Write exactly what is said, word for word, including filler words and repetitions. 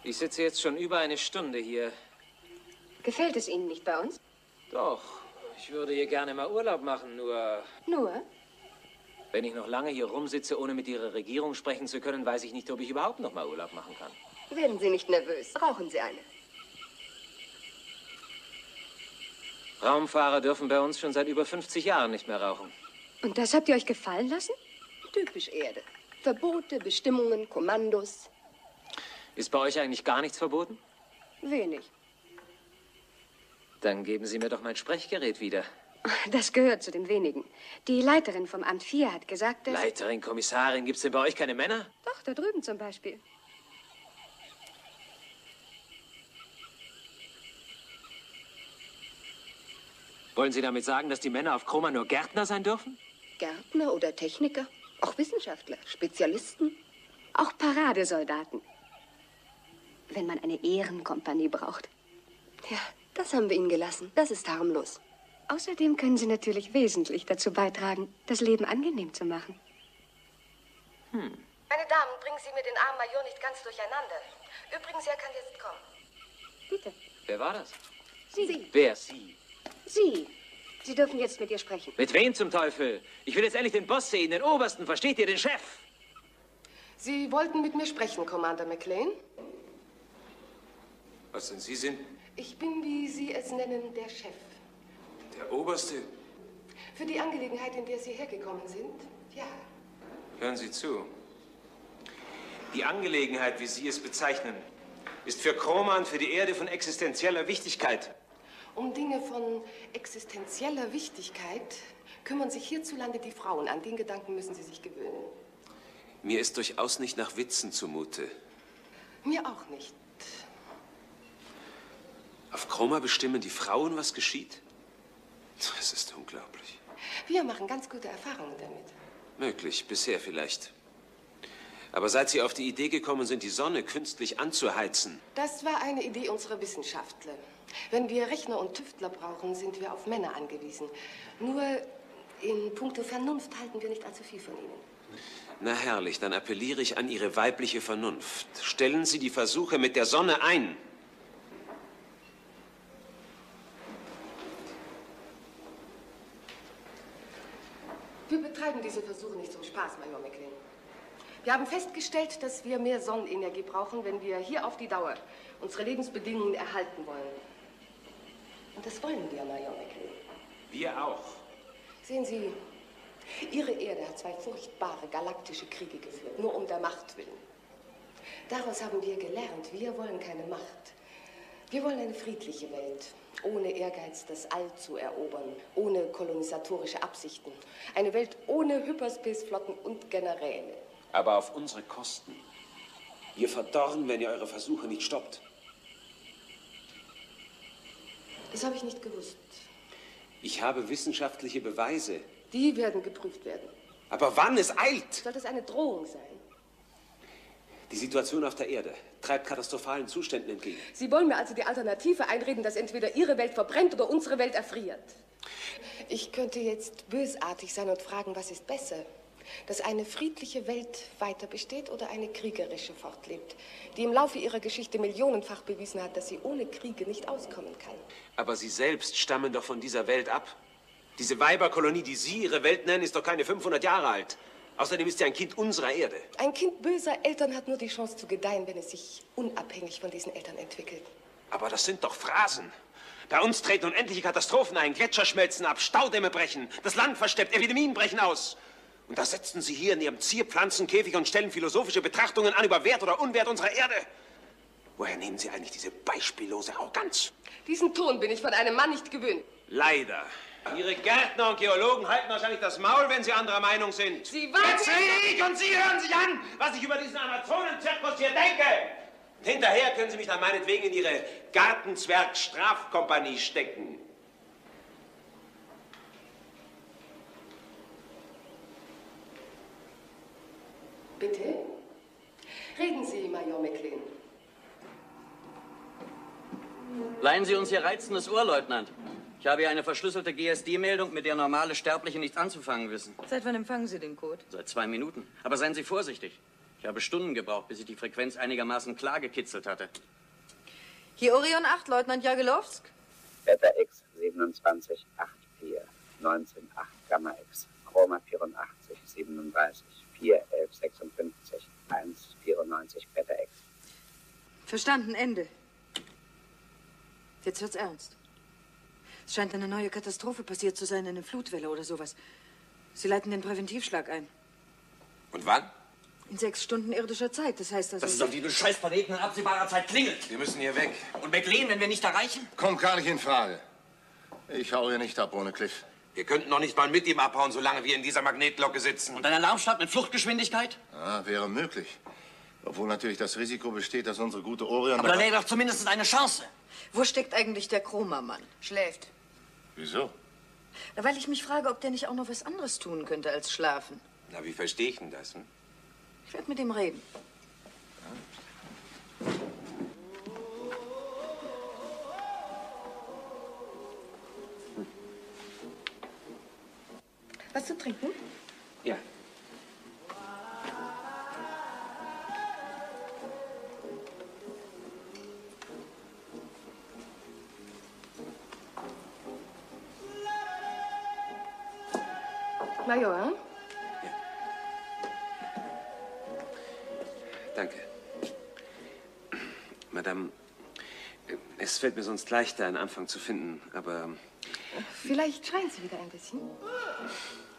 Ich sitze jetzt schon über eine Stunde hier. Gefällt es Ihnen nicht bei uns? Doch, ich würde hier gerne mal Urlaub machen, nur... Nur? Wenn ich noch lange hier rumsitze, ohne mit Ihrer Regierung sprechen zu können, weiß ich nicht, ob ich überhaupt noch mal Urlaub machen kann. Werden Sie nicht nervös. Rauchen Sie eine. Raumfahrer dürfen bei uns schon seit über fünfzig Jahren nicht mehr rauchen. Und das habt ihr euch gefallen lassen? Typisch Erde. Verbote, Bestimmungen, Kommandos. Ist bei euch eigentlich gar nichts verboten? Wenig. Dann geben Sie mir doch mein Sprechgerät wieder. Das gehört zu den wenigen. Die Leiterin vom Amt vier hat gesagt, dass... Leiterin, Kommissarin, gibt's denn bei euch keine Männer? Doch, da drüben zum Beispiel. Wollen Sie damit sagen, dass die Männer auf Chroma nur Gärtner sein dürfen? Gärtner oder Techniker, auch Wissenschaftler, Spezialisten, auch Paradesoldaten. Wenn man eine Ehrenkompanie braucht. Ja, das haben wir Ihnen gelassen. Das ist harmlos. Außerdem können Sie natürlich wesentlich dazu beitragen, das Leben angenehm zu machen. Hm. Meine Damen, bringen Sie mir den armen Major nicht ganz durcheinander. Übrigens, er kann jetzt kommen. Bitte. Wer war das? Sie. Wer? Sie? Sie. Sie dürfen jetzt mit ihr sprechen. Mit wem zum Teufel? Ich will jetzt endlich den Boss sehen, den Obersten, versteht ihr, den Chef? Sie wollten mit mir sprechen, Commander McLean? Was denn Sie sind? Ich bin, wie Sie es nennen, der Chef. Der Oberste? Für die Angelegenheit, in der Sie hergekommen sind, ja. Hören Sie zu. Die Angelegenheit, wie Sie es bezeichnen, ist für Chroma und für die Erde von existenzieller Wichtigkeit. Um Dinge von existenzieller Wichtigkeit kümmern sich hierzulande die Frauen. An den Gedanken müssen Sie sich gewöhnen. Mir ist durchaus nicht nach Witzen zumute. Mir auch nicht. Auf Chroma bestimmen die Frauen, was geschieht? Das ist unglaublich. Wir machen ganz gute Erfahrungen damit. Möglich, bisher vielleicht. Aber seit Sie auf die Idee gekommen sind, die Sonne künstlich anzuheizen... Das war eine Idee unserer Wissenschaftler. Wenn wir Rechner und Tüftler brauchen, sind wir auf Männer angewiesen. Nur in puncto Vernunft halten wir nicht allzu viel von ihnen. Na herrlich, dann appelliere ich an Ihre weibliche Vernunft. Stellen Sie die Versuche mit der Sonne ein. Wir betreiben diese Versuche nicht zum Spaß, Major McLean. Wir haben festgestellt, dass wir mehr Sonnenenergie brauchen, wenn wir hier auf die Dauer unsere Lebensbedingungen erhalten wollen. Und das wollen wir, Major McLean. Wir auch. Sehen Sie, Ihre Erde hat zwei furchtbare galaktische Kriege geführt, nur um der Macht willen. Daraus haben wir gelernt, wir wollen keine Macht. Wir wollen eine friedliche Welt, ohne Ehrgeiz, das All zu erobern, ohne kolonisatorische Absichten. Eine Welt ohne Hyperspace-Flotten und Generäle. Aber auf unsere Kosten. Wir verdorren, wenn ihr eure Versuche nicht stoppt. Das habe ich nicht gewusst. Ich habe wissenschaftliche Beweise. Die werden geprüft werden. Aber wann? Es eilt! Soll das eine Drohung sein? Die Situation auf der Erde treibt katastrophalen Zuständen entgegen. Sie wollen mir also die Alternative einreden, dass entweder Ihre Welt verbrennt oder unsere Welt erfriert. Ich könnte jetzt bösartig sein und fragen, was ist besser? Dass eine friedliche Welt weiter besteht oder eine kriegerische fortlebt, die im Laufe ihrer Geschichte millionenfach bewiesen hat, dass sie ohne Kriege nicht auskommen kann. Aber Sie selbst stammen doch von dieser Welt ab. Diese Weiberkolonie, die Sie Ihre Welt nennen, ist doch keine fünfhundert Jahre alt. Außerdem ist sie ein Kind unserer Erde. Ein Kind böser Eltern hat nur die Chance zu gedeihen, wenn es sich unabhängig von diesen Eltern entwickelt. Aber das sind doch Phrasen. Bei uns treten unendliche Katastrophen ein, Gletscher schmelzen ab, Staudämme brechen, das Land versteppt, Epidemien brechen aus. Und da setzen Sie hier in Ihrem Zierpflanzenkäfig und stellen philosophische Betrachtungen an über Wert oder Unwert unserer Erde. Woher nehmen Sie eigentlich diese beispiellose Arroganz? Diesen Ton bin ich von einem Mann nicht gewöhnt. Leider. Ihre Gärtner und Geologen halten wahrscheinlich das Maul, wenn sie anderer Meinung sind. Sie warten... Jetzt rede ich und Sie hören sich an, was ich über diesen Amazonenzirkus hier denke. Und hinterher können Sie mich dann meinetwegen in Ihre Gartenzwerg-Strafkompanie stecken. Bitte? Reden Sie, Major McLean. Leihen Sie uns Ihr reizendes Ohr, Leutnant. Ich habe hier eine verschlüsselte G S D-Meldung, mit der normale Sterbliche nichts anzufangen wissen. Seit wann empfangen Sie den Code? Seit zwei Minuten. Aber seien Sie vorsichtig. Ich Ich habe Stunden gebraucht, bis ich die Frequenz einigermaßen klar gekitzelt hatte. Hier Orion acht, Leutnant Jagelowsk. Beta X siebenundzwanzig acht vier, neunzehn acht Gamma X, Chroma vierundachtzig siebenunddreißig, vier elf sechsundfünfzig, eins vierundneunzig Beta X. Verstanden, Ende. Jetzt wird's ernst. Es scheint eine neue Katastrophe passiert zu sein, eine Flutwelle oder sowas. Sie leiten den Präventivschlag ein. Und wann? In sechs Stunden irdischer Zeit. Das heißt also... Das ist auf diesem scheiß Planeten in absehbarer Zeit klingelt. Wir müssen hier weg. Und McLean, wenn wir nicht erreichen? Kommt gar nicht in Frage. Ich hau hier nicht ab ohne Cliff. Wir könnten noch nicht mal mit ihm abhauen, solange wir in dieser Magnetlocke sitzen. Und ein Alarmstart mit Fluchtgeschwindigkeit? Ja, wäre möglich. Obwohl natürlich das Risiko besteht, dass unsere gute Orion... Aber da wäre doch zumindest eine Chance. Wo steckt eigentlich der Chroma-Mann? Schläft. Wieso? Na, weil ich mich frage, ob der nicht auch noch was anderes tun könnte als schlafen. Na, wie verstehe ich denn das? Hm? Ich werde mit ihm reden. Was zu trinken? Ja. Major, hm? Danke. Madame, es fällt mir sonst leichter, einen Anfang zu finden, aber... Vielleicht schreien Sie wieder ein bisschen.